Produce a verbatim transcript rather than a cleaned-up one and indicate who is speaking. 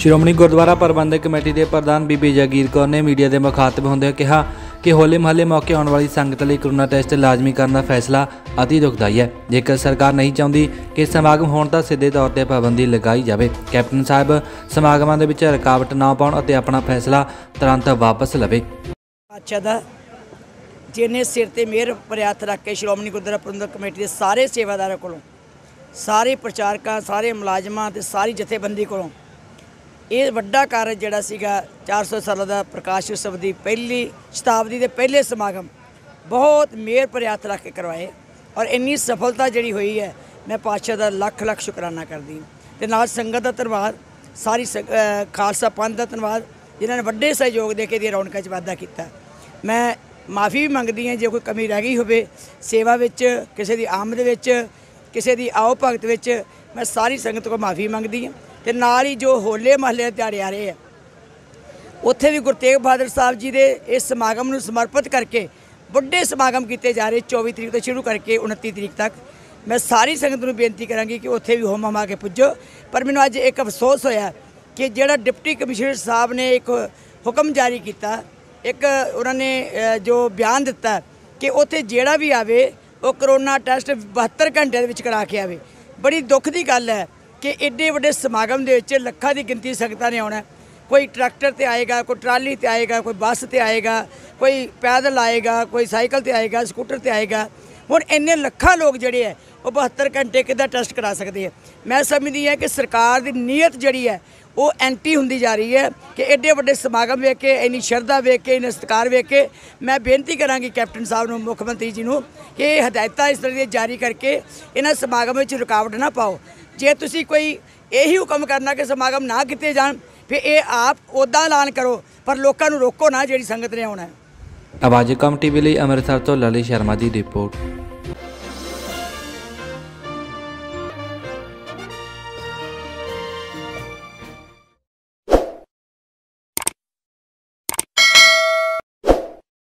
Speaker 1: ਸ਼੍ਰੋਮਣੀ ਗੁਰਦੁਆਰਾ ਪ੍ਰਬੰਧਕ committee ਦੇ ਪ੍ਰਧਾਨ ਬੀਬੀ ਜਗੀਰ ਕੌਰ ਨੇ ਮੀਡੀਆ ਦੇ ਮੁਖਾਤਬ ਹੁੰਦਿਆਂ ਕਿਹਾ कि होले महल्ले मौके आने वाली संगत लिए कोरोना टैसट लाजमी करने का फैसला अति दुखदाई है। जेकर सरकार नहीं चाहती कि समागम होने तो सीधे तौर पर पाबंदी लगाई जाए। कैप्टन साहब समागमों के विच रुकावट ना पाउण अते अपना फैसला तुरंत वापस लवे।
Speaker 2: अच्छा दा जिन्हें सिर ते मेहर पर हथ रख के श्रोमणी गुरद्वारा प्रबंधक कमेटी के सारे सेवादारों को, सारे प्रचारकों, सारे मुलाजमान ते सारी जथेबंदी को ये वड्डा कारज जिहड़ा सीगा चार सौ साल का प्रकाश उत्सव की पहली शताब्दी के पहले समागम बहुत मेहर पर हथ रख के करवाए और इन्नी सफलता जी हुई है। मैं पातशाह का लख लख शुकराना करदी ते नाल संगत का धन्यवाद, सारी खालसा पंथ का धन्यवाद जिन्होंने वड्डे सहयोग दे के रौनकों च वाधा किया। मैं माफ़ी भी मंगदी हाँ जो कोई कमी रह गई होवे सेवा विच, किसी की आमद विच, किसी की आओ भगत विच, मैं सारी संगत को माफ़ी मंगदी हाँ। ते नाल ही जो होले महल्ले दिहाड़े आ रहे हैं उत्थे भी गुरु तेग बहादुर साहब जी के इस समागम नूं समर्पित करके वड्डे समागम किए जा रहे चौबीस तरीक तो शुरू करके उनतीस तरीक तक। मैं सारी संगत नूं बेनती करांगी कि उत्थे भी होम हमा के पुजो। पर मैनूं अज एक अफसोस होया कि जिहड़ा डिप्टी कमिश्नर साहब ने एक हुक्म जारी किया, एक उन्होंने जो बयान दिता कि उत्थे जिहड़ा भी आवे वो करोना टैसट बहत्तर घंटे दे विच करा के आवे। बड़ी दुख की गल है कि एडे वड्डे समागम दे विच लखां की गिनती संगतां ने आउणा। कोई ट्रैक्टर ते आएगा, कोई ट्राली ते आएगा, कोई बस ते आएगा, कोई पैदल आएगा, कोई साइकिल ते आएगा, स्कूटर ते आएगा। हुण इन्ने लखां लोग जिहड़े है वो बहत्तर घंटे किद्दां टेस्ट करा सकते हैं। मैं समझदी है कि सरकार की नीयत जिहड़ी है वो एंटी हुंदी जा रही है कि एडे वड्डे समागम वेख के, इन्नी शरधा वेख के, इन्ना सत्कार वेख के मैं बेनती करांगी कैप्टन साहब नूं, मुख्यमंत्री जी नूं कि हदायतां इस तरह दी जारी करके इन्हां समागम विच रुकावट ना पाओ। जे तुसी कोई यही हुक्म करना कि समागम ना किए जान फिर ये आप उदा ऐलान करो पर लोगों को रोको ना जिहड़ी संगत ने आउणा है।
Speaker 1: आवाज़ कम टीवी लिए अमृतसर तो ललित शर्मा की रिपोर्ट।